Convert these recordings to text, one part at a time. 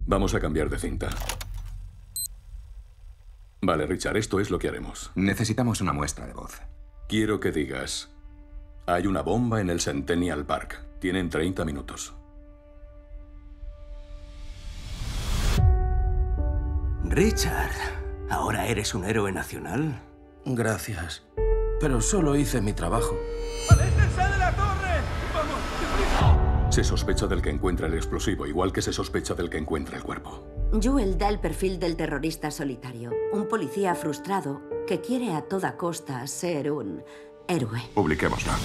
Vamos a cambiar de cinta. Vale, Richard, esto es lo que haremos. Necesitamos una muestra de voz. Quiero que digas: hay una bomba en el Centennial Park. Tienen 30 minutos. Richard, ¿ahora eres un héroe nacional? Gracias. Pero solo hice mi trabajo. ¡Aléjense de la torre! ¡Vamos, deprisa! Se sospecha del que encuentra el explosivo, igual que se sospecha del que encuentra el cuerpo. Joel da el perfil del terrorista solitario. Un policía frustrado que quiere a toda costa ser un héroe. Publiquémosla.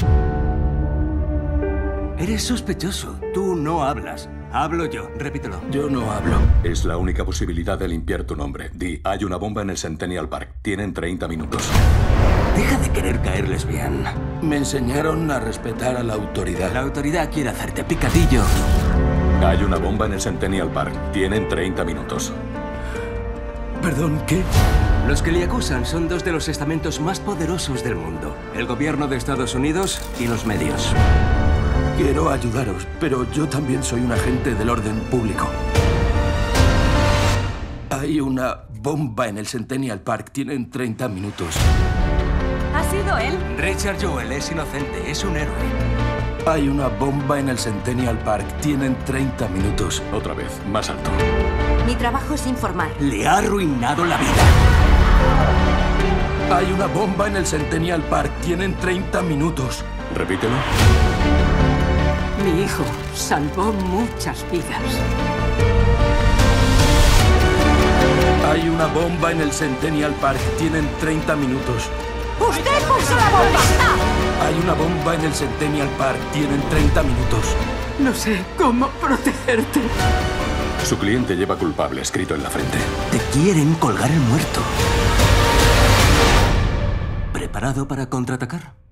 Eres sospechoso. Tú no hablas. Hablo yo. Repítelo. Yo no hablo. Es la única posibilidad de limpiar tu nombre. Di: hay una bomba en el Centennial Park. Tienen 30 minutos. Deja de querer caerles bien. Me enseñaron a respetar a la autoridad. La autoridad quiere hacerte picadillo. Hay una bomba en el Centennial Park. Tienen 30 minutos. ¿Perdón, qué? Los que le acusan son dos de los estamentos más poderosos del mundo. El gobierno de Estados Unidos y los medios. Quiero ayudaros, pero yo también soy un agente del orden público. Hay una bomba en el Centennial Park. Tienen 30 minutos. ¿Ha sido él? Richard Joel es inocente. Es un héroe. Hay una bomba en el Centennial Park. Tienen 30 minutos. Otra vez, más alto. Mi trabajo es informar. Le ha arruinado la vida. Hay una bomba en el Centennial Park. Tienen 30 minutos. Repítelo. Mi hijo salvó muchas vidas. Hay una bomba en el Centennial Park. Tienen 30 minutos. ¡Usted puso la bomba! Hay una bomba en el Centennial Park. Tienen 30 minutos. No sé cómo protegerte. Su cliente lleva culpable escrito en la frente. Te quieren colgar el muerto. ¿Preparado para contraatacar?